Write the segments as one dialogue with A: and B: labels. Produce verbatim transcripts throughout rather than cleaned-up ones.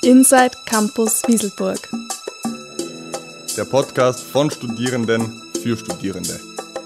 A: Inside Campus Wieselburg.
B: Der Podcast von Studierenden für Studierende.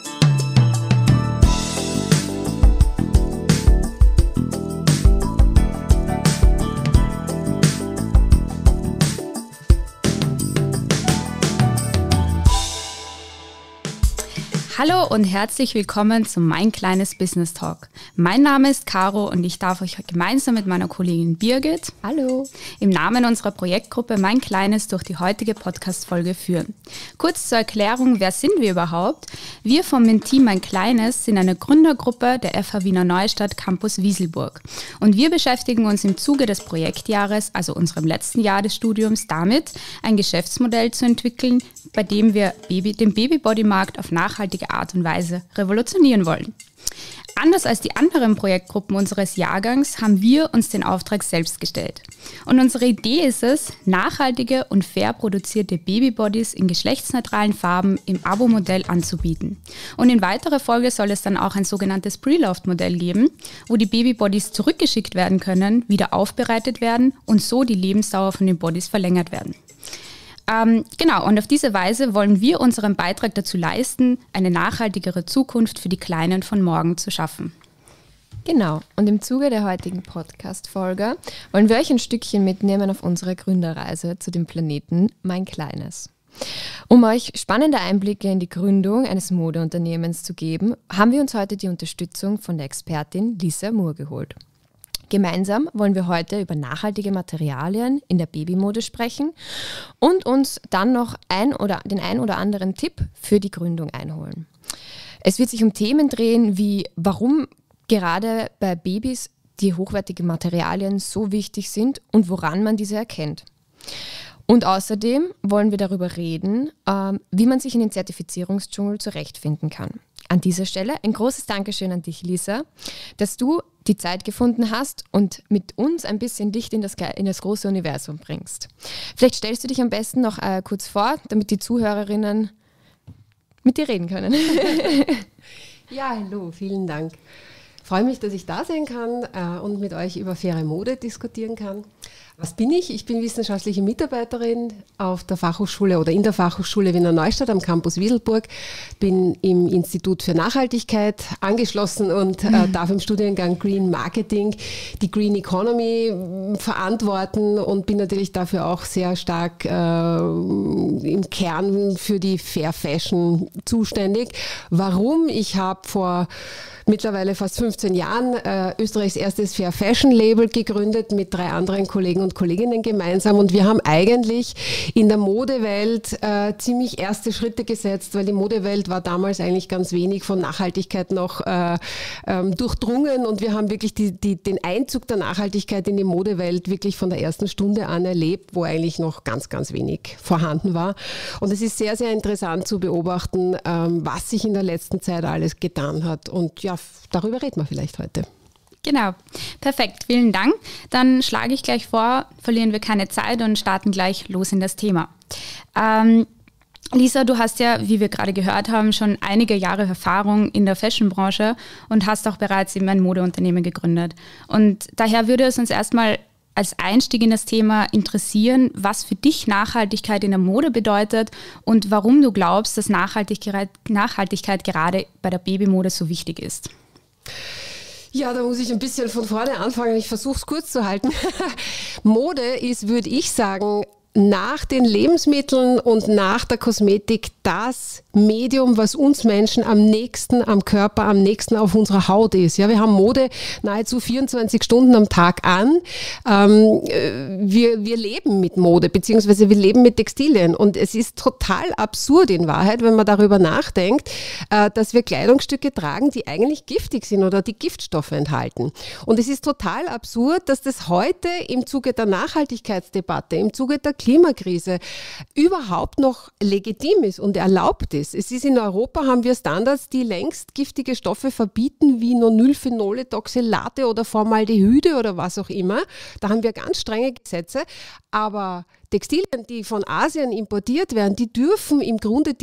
C: Hallo und herzlich willkommen zu Mein kleines Business Talk. Mein Name ist Caro und ich darf euch gemeinsam mit meiner Kollegin Birgit, hallo, im Namen unserer Projektgruppe Mein Kleines durch die heutige Podcast-Folge führen. Kurz zur Erklärung, wer sind wir überhaupt? Wir vom Team Mein Kleines sind eine Gründergruppe der F H Wiener Neustadt Campus Wieselburg. Und wir beschäftigen uns im Zuge des Projektjahres, also unserem letzten Jahr des Studiums, damit, ein Geschäftsmodell zu entwickeln, bei dem wir Baby, den Babybody-Markt auf nachhaltige Art und Weise revolutionieren wollen. Anders als die anderen Projektgruppen unseres Jahrgangs haben wir uns den Auftrag selbst gestellt. Und unsere Idee ist es, nachhaltige und fair produzierte Babybodies in geschlechtsneutralen Farben im Abo-Modell anzubieten. Und in weiterer Folge soll es dann auch ein sogenanntes Pre-Loved-Modell geben, wo die Babybodies zurückgeschickt werden können, wieder aufbereitet werden und so die Lebensdauer von den Bodies verlängert werden. Ähm, genau, und auf diese Weise wollen wir unseren Beitrag dazu leisten, eine nachhaltigere Zukunft für die Kleinen von morgen zu schaffen.
D: Genau, und im Zuge der heutigen Podcast-Folge wollen wir euch ein Stückchen mitnehmen auf unsere Gründerreise zu dem Planeten Mein Kleines. Um euch spannende Einblicke in die Gründung eines Modeunternehmens zu geben, haben wir uns heute die Unterstützung von der Expertin Lisa Moore geholt. Gemeinsam wollen wir heute über nachhaltige Materialien in der Babymode sprechen und uns dann noch ein oder den ein oder anderen Tipp für die Gründung einholen. Es wird sich um Themen drehen wie, warum gerade bei Babys die hochwertigen Materialien so wichtig sind und woran man diese erkennt. Und außerdem wollen wir darüber reden, wie man sich in den Zertifizierungsdschungel zurechtfinden kann. An dieser Stelle ein großes Dankeschön an dich, Lisa, dass du die Zeit gefunden hast und mit uns ein bisschen Licht in das, in das große Universum bringst. Vielleicht stellst du dich am besten noch äh, kurz vor, damit die Zuhörerinnen mit dir reden können.
E: Ja, hallo, vielen Dank. Ich freue mich, dass ich da sein kann äh, und mit euch über faire Mode diskutieren kann. Was bin ich? Ich bin wissenschaftliche Mitarbeiterin auf der Fachhochschule oder in der Fachhochschule Wiener Neustadt am Campus Wieselburg. Bin im Institut für Nachhaltigkeit angeschlossen und äh, darf im Studiengang Green Marketing die Green Economy äh, verantworten und bin natürlich dafür auch sehr stark äh, im Kern für die Fair Fashion zuständig. Warum? Ich habe vor mittlerweile fast fünfzehn Jahren äh, Österreichs erstes Fair Fashion Label gegründet mit drei anderen Kollegen und Kolleginnen gemeinsam und wir haben eigentlich in der Modewelt äh, ziemlich erste Schritte gesetzt, weil die Modewelt war damals eigentlich ganz wenig von Nachhaltigkeit noch äh, ähm, durchdrungen und wir haben wirklich die, die, den Einzug der Nachhaltigkeit in die Modewelt wirklich von der ersten Stunde an erlebt, wo eigentlich noch ganz, ganz wenig vorhanden war. Und es ist sehr, sehr interessant zu beobachten, ähm, was sich in der letzten Zeit alles getan hat und ja, darüber reden wir vielleicht heute.
C: Genau, perfekt, vielen Dank. Dann schlage ich gleich vor, verlieren wir keine Zeit und starten gleich los in das Thema. Ähm, Lisa, du hast ja, wie wir gerade gehört haben, schon einige Jahre Erfahrung in der Fashionbranche und hast auch bereits eben ein Modeunternehmen gegründet. Und daher würde es uns erstmal als Einstieg in das Thema interessieren, was für dich Nachhaltigkeit in der Mode bedeutet und warum du glaubst, dass Nachhaltigkeit, Nachhaltigkeit gerade bei der Babymode so wichtig ist.
E: Ja, da muss ich ein bisschen von vorne anfangen. Ich versuche es kurz zu halten. Mode ist, würde ich sagen, nach den Lebensmitteln und nach der Kosmetik das Medium, was uns Menschen am nächsten am Körper, am nächsten auf unserer Haut ist. Ja, wir haben Mode nahezu vierundzwanzig Stunden am Tag an. Ähm, wir, wir leben mit Mode, beziehungsweise wir leben mit Textilien. Und es ist total absurd in Wahrheit, wenn man darüber nachdenkt, äh, dass wir Kleidungsstücke tragen, die eigentlich giftig sind oder die Giftstoffe enthalten. Und es ist total absurd, dass das heute im Zuge der Nachhaltigkeitsdebatte, im Zuge der Klimakrise überhaupt noch legitim ist und erlaubt ist. Es ist in Europa, haben wir Standards, die längst giftige Stoffe verbieten, wie Nonylphenole, Toxylate oder Formaldehyde oder was auch immer. Da haben wir ganz strenge Gesetze, aber Textilien, die von Asien importiert werden, die dürfen im Grunde diese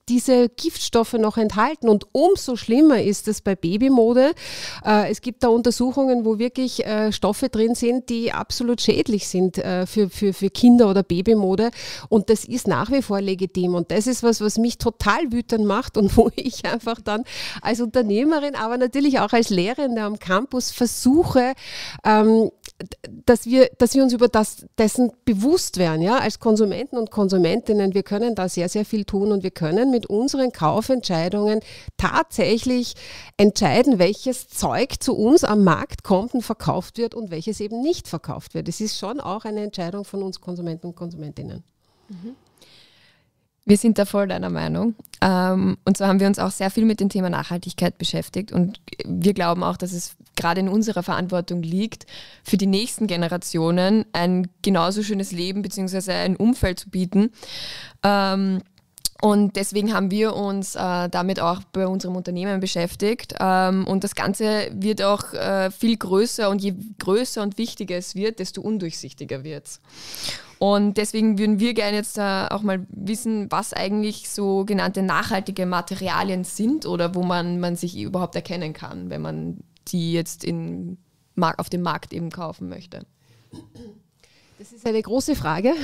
E: diese Giftstoffe noch enthalten. Und umso schlimmer ist es bei Babymode. Äh, es gibt da Untersuchungen, wo wirklich äh, Stoffe drin sind, die absolut schädlich sind äh, für, für, für Kinder- oder Babymode. Und das ist nach wie vor legitim. Und das ist was, was mich total wütend macht und wo ich einfach dann als Unternehmerin, aber natürlich auch als Lehrende am Campus versuche, ähm, dass wir, dass wir uns über das, dessen bewusst werden, ja, als Konsumenten und Konsumentinnen. Wir können da sehr, sehr viel tun und wir können mit unseren Kaufentscheidungen tatsächlich entscheiden, welches Zeug zu uns am Markt kommt und verkauft wird und welches eben nicht verkauft wird. Es ist schon auch eine Entscheidung von uns Konsumenten und Konsumentinnen.
D: Mhm. Wir sind da voll deiner Meinung. Ähm, und so haben wir uns auch sehr viel mit dem Thema Nachhaltigkeit beschäftigt. Und wir glauben auch, dass es gerade in unserer Verantwortung liegt, für die nächsten Generationen ein genauso schönes Leben bzw. ein Umfeld zu bieten. Ähm, Und deswegen haben wir uns äh, damit auch bei unserem Unternehmen beschäftigt. Ähm, und das Ganze wird auch äh, viel größer und je größer und wichtiger es wird, desto undurchsichtiger wird es. Und deswegen würden wir gerne jetzt äh, auch mal wissen, was eigentlich sogenannte nachhaltige Materialien sind oder wo man, man sich überhaupt erkennen kann, wenn man die jetzt in, auf dem Markt eben kaufen möchte.
E: Das ist eine große Frage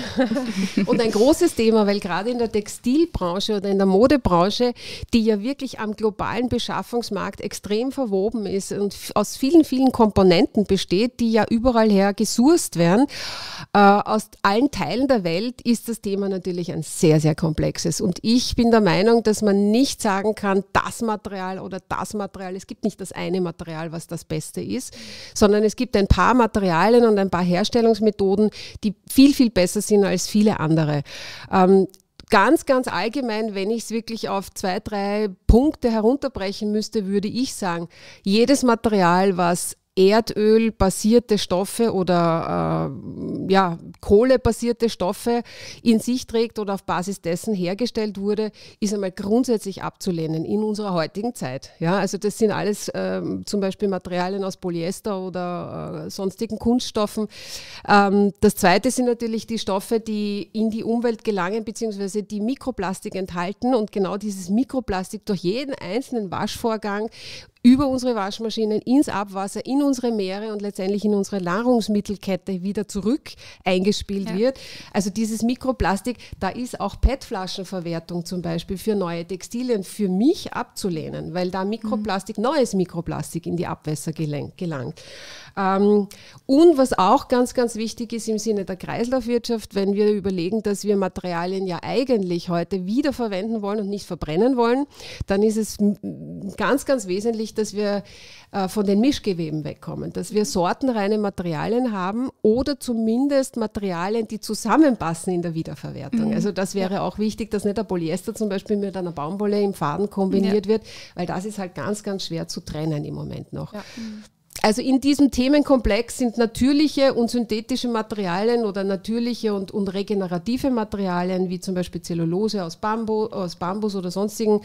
E: und ein großes Thema, weil gerade in der Textilbranche oder in der Modebranche, die ja wirklich am globalen Beschaffungsmarkt extrem verwoben ist und aus vielen, vielen Komponenten besteht, die ja überall her gesourced werden, äh, aus allen Teilen der Welt, ist das Thema natürlich ein sehr, sehr komplexes. Und ich bin der Meinung, dass man nicht sagen kann, das Material oder das Material, es gibt nicht das eine Material, was das Beste ist, sondern es gibt ein paar Materialien und ein paar Herstellungsmethoden, die viel, viel besser sind als viele andere. Ähm, ganz, ganz allgemein, wenn ich es wirklich auf zwei, drei Punkte herunterbrechen müsste, würde ich sagen, jedes Material, was erdölbasierte Stoffe oder äh, ja, kohlebasierte Stoffe in sich trägt oder auf Basis dessen hergestellt wurde, ist einmal grundsätzlich abzulehnen in unserer heutigen Zeit. Ja, also das sind alles äh, zum Beispiel Materialien aus Polyester oder äh, sonstigen Kunststoffen. Ähm, das Zweite sind natürlich die Stoffe, die in die Umwelt gelangen, beziehungsweise die Mikroplastik enthalten und genau dieses Mikroplastik durch jeden einzelnen Waschvorgang über unsere Waschmaschinen ins Abwasser, in unsere Meere und letztendlich in unsere Nahrungsmittelkette wieder zurück eingespielt ja. wird. Also dieses Mikroplastik, da ist auch P E T-Flaschenverwertung zum Beispiel für neue Textilien für mich abzulehnen, weil da Mikroplastik, mhm. neues Mikroplastik in die Abwässer gelangt. Ähm, und was auch ganz, ganz wichtig ist im Sinne der Kreislaufwirtschaft, wenn wir überlegen, dass wir Materialien ja eigentlich heute wiederverwenden wollen und nicht verbrennen wollen, dann ist es ganz, ganz wesentlich, dass wir äh, von den Mischgeweben wegkommen, dass wir sortenreine Materialien haben oder zumindest Materialien, die zusammenpassen in der Wiederverwertung. Mhm. Also das wäre ja. auch wichtig, dass nicht der Polyester zum Beispiel mit einer Baumwolle im Faden kombiniert ja. wird, weil das ist halt ganz, ganz schwer zu trennen im Moment noch. Ja. Mhm. Also in diesem Themenkomplex sind natürliche und synthetische Materialien oder natürliche und, und regenerative Materialien, wie zum Beispiel Zellulose aus, Bambu, aus Bambus oder sonstigen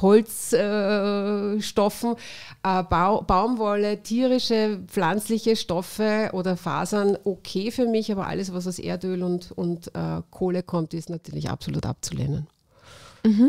E: Holzstoffen, äh, äh, ba- Baumwolle, tierische, pflanzliche Stoffe oder Fasern okay für mich, aber alles, was aus Erdöl und, und äh, Kohle kommt, ist natürlich absolut abzulehnen.
D: Mhm.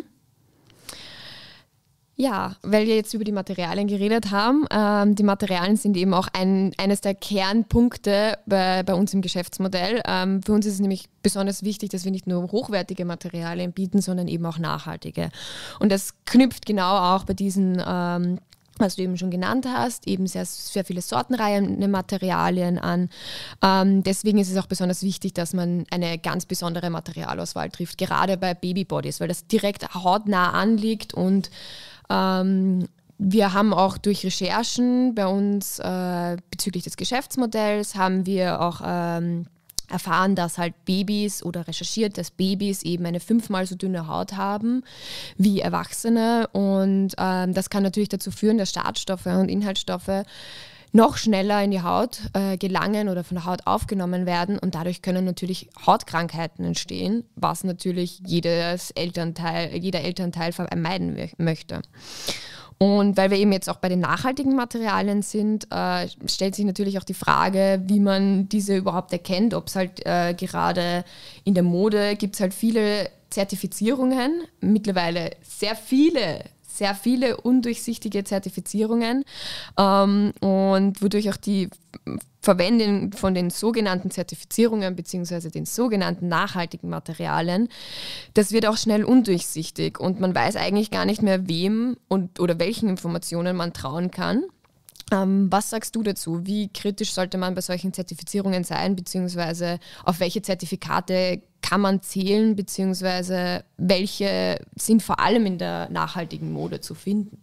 D: Ja, weil wir jetzt über die Materialien geredet haben. Ähm, die Materialien sind eben auch ein, eines der Kernpunkte bei, bei uns im Geschäftsmodell. Ähm, für uns ist es nämlich besonders wichtig, dass wir nicht nur hochwertige Materialien bieten, sondern eben auch nachhaltige. Und das knüpft genau auch bei diesen ähm, was du eben schon genannt hast, eben sehr, sehr viele sortenreine Materialien an. Ähm, deswegen ist es auch besonders wichtig, dass man eine ganz besondere Materialauswahl trifft, gerade bei Babybodies, weil das direkt hautnah anliegt und ähm, wir haben auch durch Recherchen bei uns äh, bezüglich des Geschäftsmodells haben wir auch ähm, erfahren, dass halt Babys oder recherchiert, dass Babys eben eine fünfmal so dünne Haut haben wie Erwachsene und ähm, das kann natürlich dazu führen, dass Schadstoffe und Inhaltsstoffe noch schneller in die Haut äh, gelangen oder von der Haut aufgenommen werden und dadurch können natürlich Hautkrankheiten entstehen, was natürlich jedes Elternteil, jeder Elternteil vermeiden möchte. Und weil wir eben jetzt auch bei den nachhaltigen Materialien sind, äh, stellt sich natürlich auch die Frage, wie man diese überhaupt erkennt, ob es halt äh, gerade in der Mode gibt es halt viele Zertifizierungen, mittlerweile sehr viele, sehr viele undurchsichtige Zertifizierungen ähm, und wodurch auch die Verwendung von den sogenannten Zertifizierungen bzw. den sogenannten nachhaltigen Materialien, das wird auch schnell undurchsichtig und man weiß eigentlich gar nicht mehr, wem und oder welchen Informationen man trauen kann. Ähm, was sagst du dazu? Wie kritisch sollte man bei solchen Zertifizierungen sein, beziehungsweise auf welche Zertifikate kann man zählen, beziehungsweise welche sind vor allem in der nachhaltigen Mode zu finden?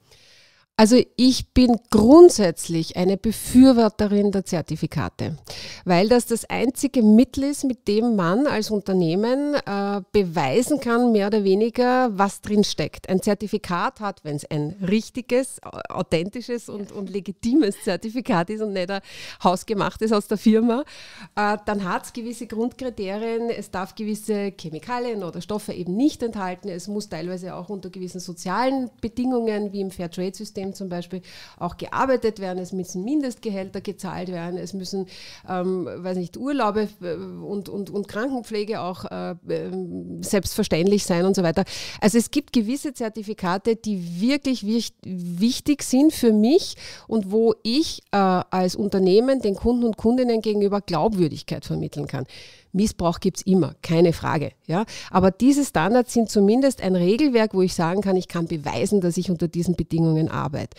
E: Also ich bin grundsätzlich eine Befürworterin der Zertifikate, weil das das einzige Mittel ist, mit dem man als Unternehmen äh, beweisen kann, mehr oder weniger, was drin steckt. Ein Zertifikat hat, wenn es ein richtiges, authentisches und, und legitimes Zertifikat ist und nicht ein hausgemachtes aus der Firma, äh, dann hat es gewisse Grundkriterien. Es darf gewisse Chemikalien oder Stoffe eben nicht enthalten. Es muss teilweise auch unter gewissen sozialen Bedingungen, wie im Fairtrade-System zum Beispiel, auch gearbeitet werden. Es müssen Mindestgehälter gezahlt werden. Es müssen, ähm, weiß nicht, Urlaube und, und, und Krankenpflege auch äh, selbstverständlich sein und so weiter. Also es gibt gewisse Zertifikate, die wirklich wichtig sind für mich und wo ich äh, als Unternehmen den Kunden und Kundinnen gegenüber Glaubwürdigkeit vermitteln kann. Missbrauch gibt es immer, keine Frage. Ja? Aber diese Standards sind zumindest ein Regelwerk, wo ich sagen kann, ich kann beweisen, dass ich unter diesen Bedingungen arbeite.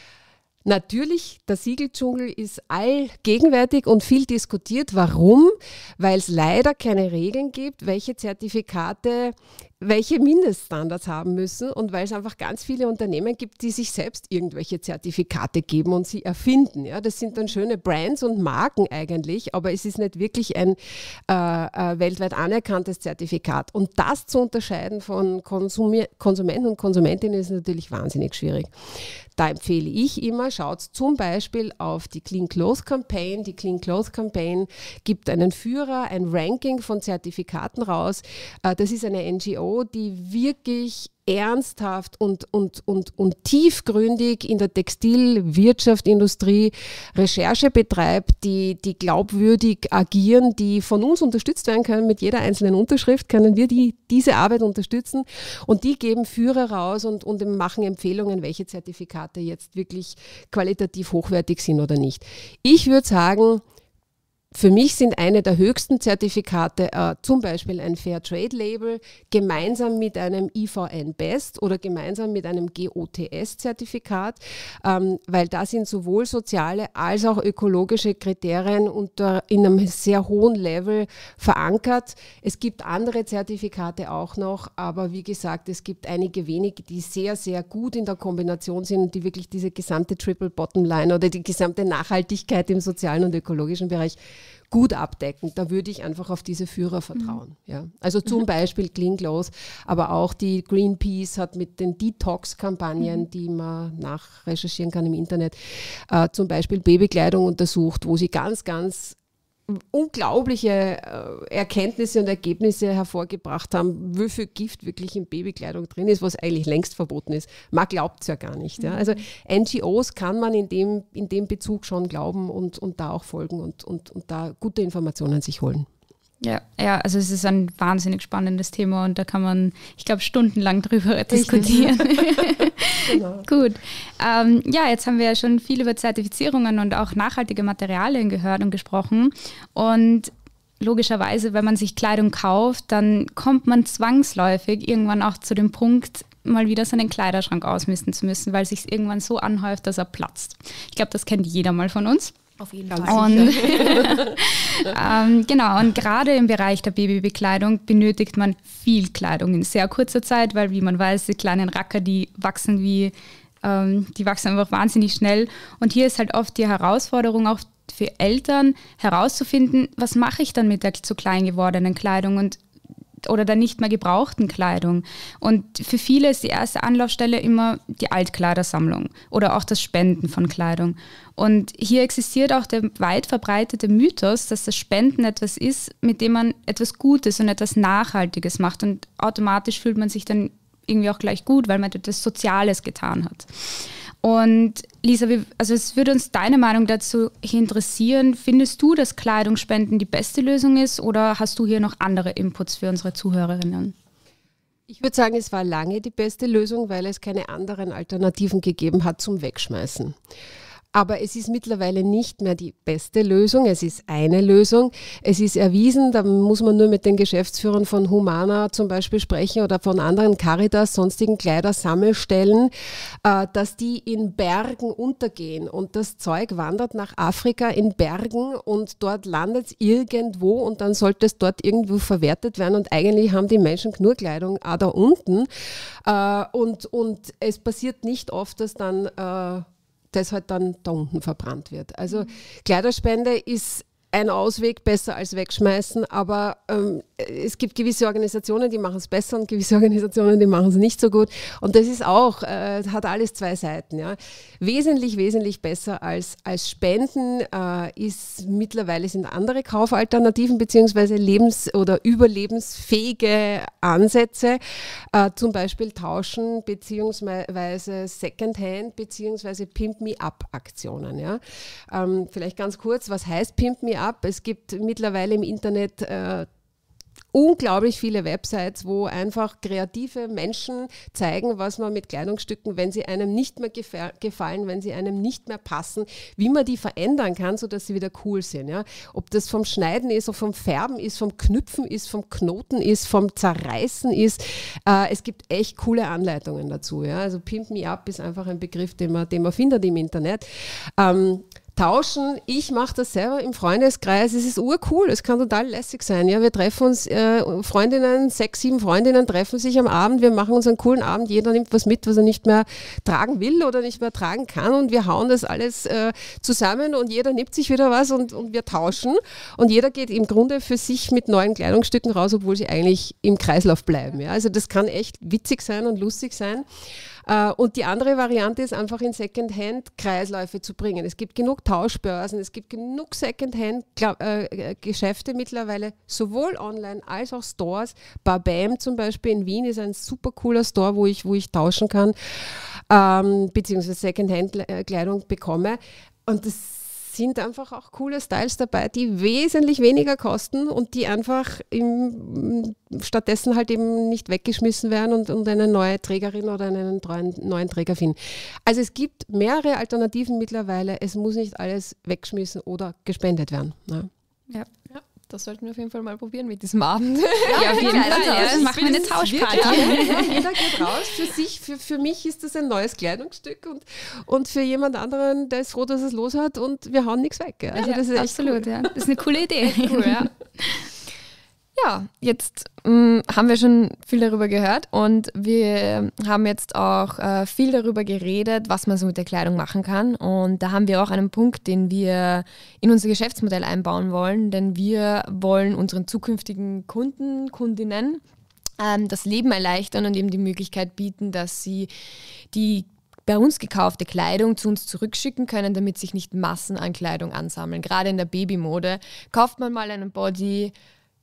E: Natürlich, der Siegeldschungel ist allgegenwärtig und viel diskutiert. Warum? Weil es leider keine Regeln gibt, welche Zertifikate welche Mindeststandards haben müssen und weil es einfach ganz viele Unternehmen gibt, die sich selbst irgendwelche Zertifikate geben und sie erfinden. Ja, das sind dann schöne Brands und Marken eigentlich, aber es ist nicht wirklich ein äh, äh, weltweit anerkanntes Zertifikat. Und das zu unterscheiden von Konsumi- Konsumenten und Konsumentinnen ist natürlich wahnsinnig schwierig. Da empfehle ich immer, schaut zum Beispiel auf die Clean Clothes Campaign. Die Clean Clothes Campaign gibt einen Führer, ein Ranking von Zertifikaten raus. Äh, das ist eine N G O, die wirklich ernsthaft und, und, und, und tiefgründig in der Textilwirtschaftsindustrie Recherche betreibt, die, die glaubwürdig agieren, die von uns unterstützt werden können. Mit jeder einzelnen Unterschrift können wir die, diese Arbeit unterstützen und die geben Führer raus und, und machen Empfehlungen, welche Zertifikate jetzt wirklich qualitativ hochwertig sind oder nicht. Ich würde sagen, für mich sind eine der höchsten Zertifikate äh, zum Beispiel ein Fairtrade-Label gemeinsam mit einem I V N Best oder gemeinsam mit einem G O T S-Zertifikat, ähm, weil da sind sowohl soziale als auch ökologische Kriterien unter, in einem sehr hohen Level verankert. Es gibt andere Zertifikate auch noch, aber wie gesagt, es gibt einige wenige, die sehr, sehr gut in der Kombination sind und die wirklich diese gesamte Triple Bottom Line oder die gesamte Nachhaltigkeit im sozialen und ökologischen Bereich gut abdecken. Da würde ich einfach auf diese Führer vertrauen. Mhm. Ja. Also zum mhm. Beispiel Clean Clothes, aber auch die Greenpeace hat mit den Detox-Kampagnen, mhm. die man nachrecherchieren kann im Internet, äh, zum Beispiel Babykleidung untersucht, wo sie ganz, ganz unglaubliche äh, Erkenntnisse und Ergebnisse hervorgebracht haben, wie viel Gift wirklich in Babykleidung drin ist, was eigentlich längst verboten ist. Man glaubt es ja gar nicht. Ja. Also N G Os kann man in dem, in dem Bezug schon glauben und, und da auch folgen und, und, und da gute Informationen sich holen.
C: Ja, ja, also es ist ein wahnsinnig spannendes Thema und da kann man, ich glaube, stundenlang drüber diskutieren. Genau. Gut. Ähm, ja, jetzt haben wir ja schon viel über Zertifizierungen und auch nachhaltige Materialien gehört und gesprochen. Und logischerweise, wenn man sich Kleidung kauft, dann kommt man zwangsläufig irgendwann auch zu dem Punkt, mal wieder seinen Kleiderschrank ausmisten zu müssen, weil es sich irgendwann so anhäuft, dass er platzt. Ich glaube, das kennt jeder mal von uns.
D: Auf jeden Fall.
C: Und, ähm, genau, und gerade im Bereich der Babybekleidung benötigt man viel Kleidung in sehr kurzer Zeit, weil, wie man weiß, die kleinen Racker, die wachsen wie, ähm, die wachsen einfach wahnsinnig schnell. Und hier ist halt oft die Herausforderung auch für Eltern herauszufinden, was mache ich dann mit der zu klein gewordenen Kleidung und oder der nicht mehr gebrauchten Kleidung. Und für viele ist die erste Anlaufstelle immer die Altkleidersammlung oder auch das Spenden von Kleidung. Und hier existiert auch der weit verbreitete Mythos, dass das Spenden etwas ist, mit dem man etwas Gutes und etwas Nachhaltiges macht. Und automatisch fühlt man sich dann irgendwie auch gleich gut, weil man etwas Soziales getan hat. Und Lisa, also es würde uns deine Meinung dazu interessieren. Findest du, dass Kleidungsspenden die beste Lösung ist oder hast du hier noch andere Inputs für unsere Zuhörerinnen?
E: Ich würde sagen, es war lange die beste Lösung, weil es keine anderen Alternativen gegeben hat zum Wegschmeißen. Aber es ist mittlerweile nicht mehr die beste Lösung. Es ist eine Lösung. Es ist erwiesen, da muss man nur mit den Geschäftsführern von Humana zum Beispiel sprechen oder von anderen Caritas, sonstigen Kleidersammelstellen, äh, dass die in Bergen untergehen. Und das Zeug wandert nach Afrika in Bergen und dort landet es irgendwo und dann sollte es dort irgendwo verwertet werden. Und eigentlich haben die Menschen genug Kleidung auch da unten. Äh, und, und es passiert nicht oft, dass dann äh, das halt dann da unten verbrannt wird. Also Kleiderspende ist ein Ausweg, besser als wegschmeißen, aber ähm, es gibt gewisse Organisationen, die machen es besser und gewisse Organisationen, die machen es nicht so gut. Und das ist auch, äh, hat alles zwei Seiten. Ja. Wesentlich, wesentlich besser als, als Spenden äh, ist mittlerweile sind andere Kaufalternativen beziehungsweise lebens- oder überlebensfähige Ansätze, äh, zum Beispiel Tauschen beziehungsweise Secondhand beziehungsweise Pimp-Me-Up-Aktionen. Ja. Ähm, vielleicht ganz kurz, was heißt Pimp-Me-Up? Es gibt mittlerweile im Internet äh, unglaublich viele Websites, wo einfach kreative Menschen zeigen, was man mit Kleidungsstücken, wenn sie einem nicht mehr gefa- gefallen, wenn sie einem nicht mehr passen, wie man die verändern kann, sodass sie wieder cool sind. Ja? Ob das vom Schneiden ist, oder vom Färben ist, vom Knüpfen ist, vom Knoten ist, vom Zerreißen ist. Äh, es gibt echt coole Anleitungen dazu. Ja? Also Pimp Me Up ist einfach ein Begriff, den man, den man findet im Internet. Ähm, Tauschen, ich mache das selber im Freundeskreis, es ist urcool, es kann total lässig sein. Ja, wir treffen uns, äh, Freundinnen, sechs, sieben Freundinnen treffen sich am Abend, wir machen uns einen coolen Abend, jeder nimmt was mit, was er nicht mehr tragen will oder nicht mehr tragen kann und wir hauen das alles äh, zusammen und jeder nimmt sich wieder was und, und wir tauschen und jeder geht im Grunde für sich mit neuen Kleidungsstücken raus, obwohl sie eigentlich im Kreislauf bleiben. Ja, also das kann echt witzig sein und lustig sein. Und die andere Variante ist einfach in Secondhand-Kreisläufe zu bringen. Es gibt genug Tauschbörsen, es gibt genug Secondhand-Geschäfte mittlerweile, sowohl online als auch Stores. Babam zum Beispiel in Wien ist ein super cooler Store, wo ich, wo ich tauschen kann, ähm, beziehungsweise Secondhand-Kleidung bekomme. Und das sind einfach auch coole Styles dabei, die wesentlich weniger kosten und die einfach im, stattdessen halt eben nicht weggeschmissen werden und, und eine neue Trägerin oder einen treuen, neuen Träger finden. Also es gibt mehrere Alternativen mittlerweile. Es muss nicht alles weggeschmissen oder gespendet werden. Ja.
D: Ja. Ja. Das sollten wir auf jeden Fall mal probieren mit diesem Abend.
C: Ja, ja auf jeden Fall. Ja. Ja. Machen wir eine Tauschparty.
E: Ja, jeder geht raus. Für sich, für, für mich ist das ein neues Kleidungsstück und, und für jemand anderen, der ist froh, dass es los hat und wir hauen nichts weg. Also
C: ja,
E: das ist
C: absolut,
E: cool.
C: Ja. Das ist eine coole Idee.
D: Cool, ja. Ja, jetzt mh, haben wir schon viel darüber gehört und wir haben jetzt auch äh, viel darüber geredet, was man so mit der Kleidung machen kann. Und da haben wir auch einen Punkt, den wir in unser Geschäftsmodell einbauen wollen, denn wir wollen unseren zukünftigen Kunden, Kundinnen ähm, das Leben erleichtern und eben die Möglichkeit bieten, dass sie die bei uns gekaufte Kleidung zu uns zurückschicken können, damit sich nicht Massen an Kleidung ansammeln. Gerade in der Babymode kauft man mal einen Body,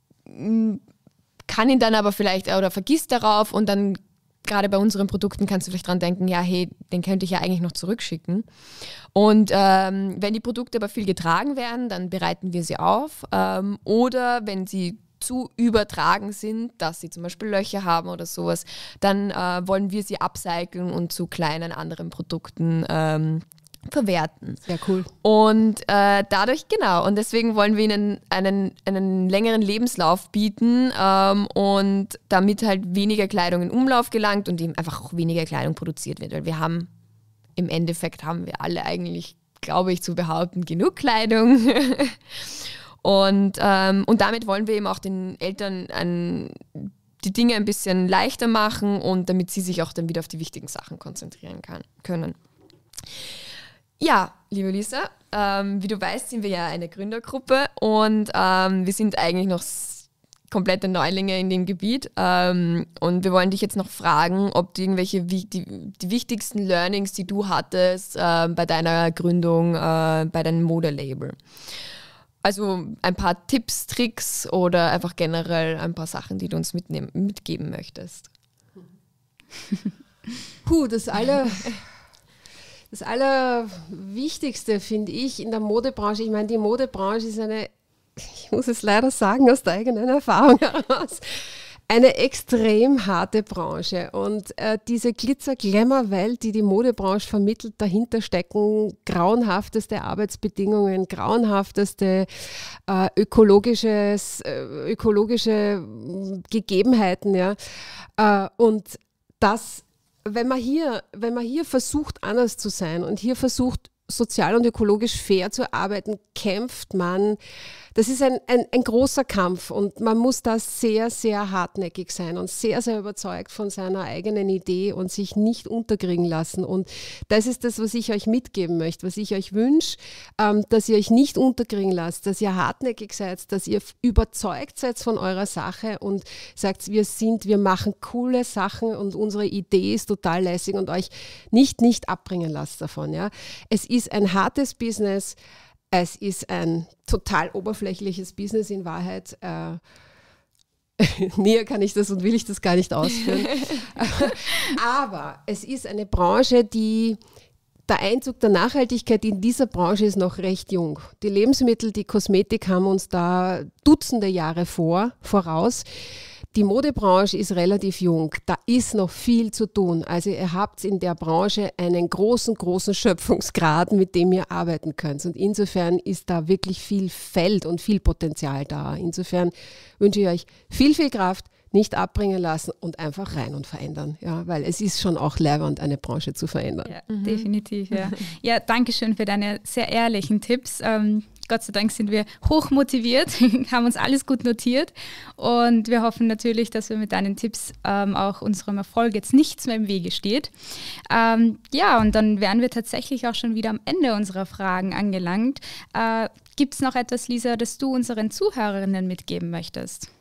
D: kann ihn dann aber vielleicht oder vergisst darauf und dann gerade bei unseren Produkten kannst du vielleicht dran denken, ja hey, den könnte ich ja eigentlich noch zurückschicken. Und ähm, wenn die Produkte aber viel getragen werden, dann bereiten wir sie auf ähm, oder wenn sie zu übertragen sind, dass sie zum Beispiel Löcher haben oder sowas, dann äh, wollen wir sie upcyclen und zu kleinen anderen Produkten ähm, verwerten.
E: Sehr cool.
D: Und äh, dadurch, genau, und deswegen wollen wir ihnen einen, einen längeren Lebenslauf bieten ähm, und damit halt weniger Kleidung in Umlauf gelangt und eben einfach auch weniger Kleidung produziert wird, weil wir haben, im Endeffekt haben wir alle eigentlich, glaube ich, zu behaupten, genug Kleidung. und, ähm, und damit wollen wir eben auch den Eltern ein, die Dinge ein bisschen leichter machen und damit sie sich auch dann wieder auf die wichtigen Sachen konzentrieren kann, können. Ja, liebe Lisa, ähm, wie du weißt, sind wir ja eine Gründergruppe und ähm, wir sind eigentlich noch s- komplette Neulinge in dem Gebiet ähm, und wir wollen dich jetzt noch fragen, ob du irgendwelche wi- die, die wichtigsten Learnings, die du hattest äh, bei deiner Gründung, äh, bei deinem Modelabel. Also ein paar Tipps, Tricks oder einfach generell ein paar Sachen, die du uns mitnehmen, mitgeben möchtest.
E: Puh, das alle... Das Allerwichtigste finde ich in der Modebranche, ich meine, die Modebranche ist eine, ich muss es leider sagen, aus der eigenen Erfahrung heraus, eine extrem harte Branche und äh, diese Glitzer-Glamour-Welt, die die Modebranche vermittelt, dahinter stecken grauenhafteste Arbeitsbedingungen, grauenhafteste äh, ökologisches, äh, ökologische Gegebenheiten. Ja? Äh, und das, wenn man hier, wenn man hier versucht, anders zu sein und hier versucht, sozial und ökologisch fair zu arbeiten, kämpft man. Das ist ein, ein, ein großer Kampf und man muss da sehr, sehr hartnäckig sein und sehr, sehr überzeugt von seiner eigenen Idee und sich nicht unterkriegen lassen. Und das ist das, was ich euch mitgeben möchte, was ich euch wünsche, ähm, dass ihr euch nicht unterkriegen lasst, dass ihr hartnäckig seid, dass ihr überzeugt seid von eurer Sache und sagt, wir sind, wir machen coole Sachen und unsere Idee ist total lässig und euch nicht, nicht abbringen lasst davon. Ja. Es ist ein hartes Business. Es ist ein total oberflächliches Business in Wahrheit. Äh, näher kann ich das und will ich das gar nicht ausführen. Aber es ist eine Branche, die, der Einzug der Nachhaltigkeit in dieser Branche ist noch recht jung. Die Lebensmittel, die Kosmetik haben uns da Dutzende Jahre vor, voraus. Die Modebranche ist relativ jung, da ist noch viel zu tun. Also ihr habt in der Branche einen großen, großen Schöpfungsgrad, mit dem ihr arbeiten könnt. Und insofern ist da wirklich viel Feld und viel Potenzial da. Insofern wünsche ich euch viel, viel Kraft, nicht abbringen lassen und einfach rein und verändern. Ja, weil es ist schon auch leibend, eine Branche zu verändern.
C: Ja, mhm. Definitiv, ja. Ja, danke schön für deine sehr ehrlichen Tipps. Ähm, Gott sei Dank sind wir hoch motiviert, haben uns alles gut notiert und wir hoffen natürlich, dass wir mit deinen Tipps ähm, auch unserem Erfolg jetzt nichts mehr im Wege steht. Ähm, ja, und dann wären wir tatsächlich auch schon wieder am Ende unserer Fragen angelangt. Äh, Gibt es noch etwas, Lisa, das du unseren Zuhörerinnen mitgeben möchtest?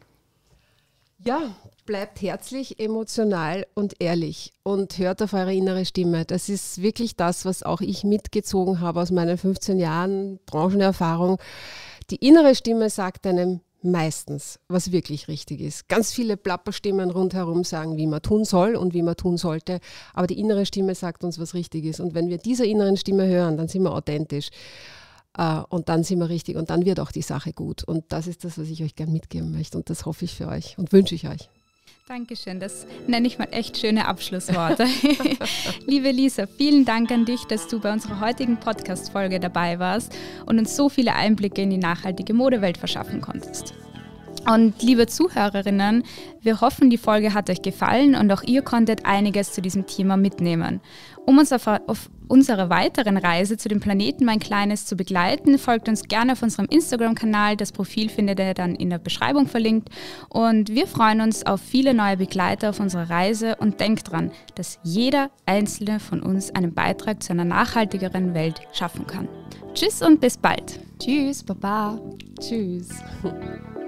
E: Ja, bleibt herzlich, emotional und ehrlich und hört auf eure innere Stimme. Das ist wirklich das, was auch ich mitgezogen habe aus meinen fünfzehn Jahren Branchenerfahrung. Die innere Stimme sagt einem meistens, was wirklich richtig ist. Ganz viele Plapperstimmen rundherum sagen, wie man tun soll und wie man tun sollte, aber die innere Stimme sagt uns, was richtig ist. Und wenn wir dieser inneren Stimme hören, dann sind wir authentisch. Uh, und dann sind wir richtig und dann wird auch die Sache gut. Und das ist das, was ich euch gerne mitgeben möchte und das hoffe ich für euch und wünsche ich euch.
C: Dankeschön, das nenne ich mal echt schöne Abschlussworte. Liebe Lisa, vielen Dank an dich, dass du bei unserer heutigen Podcast-Folge dabei warst und uns so viele Einblicke in die nachhaltige Modewelt verschaffen konntest. Und liebe Zuhörerinnen, wir hoffen, die Folge hat euch gefallen und auch ihr konntet einiges zu diesem Thema mitnehmen. Um uns auf, auf unserer weiteren Reise zu dem Planeten Mein Kleines zu begleiten, folgt uns gerne auf unserem Instagram-Kanal. Das Profil findet ihr dann in der Beschreibung verlinkt. Und wir freuen uns auf viele neue Begleiter auf unserer Reise und denkt dran, dass jeder einzelne von uns einen Beitrag zu einer nachhaltigeren Welt schaffen kann. Tschüss und bis bald.
D: Tschüss, Baba.
E: Tschüss.